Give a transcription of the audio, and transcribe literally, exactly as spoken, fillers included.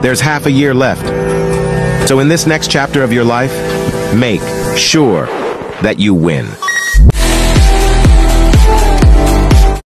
There's half a year left. So in this next chapter of your life, make sure that you win.